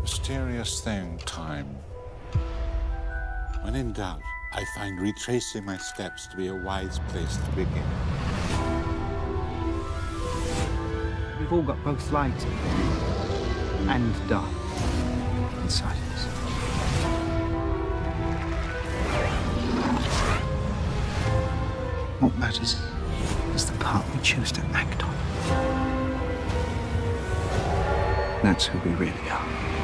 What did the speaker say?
Mysterious thing, time. When in doubt, I find retracing my steps to be a wise place to begin. We've all got both light and dark inside us. What matters is the part we choose to act on. That's who we really are.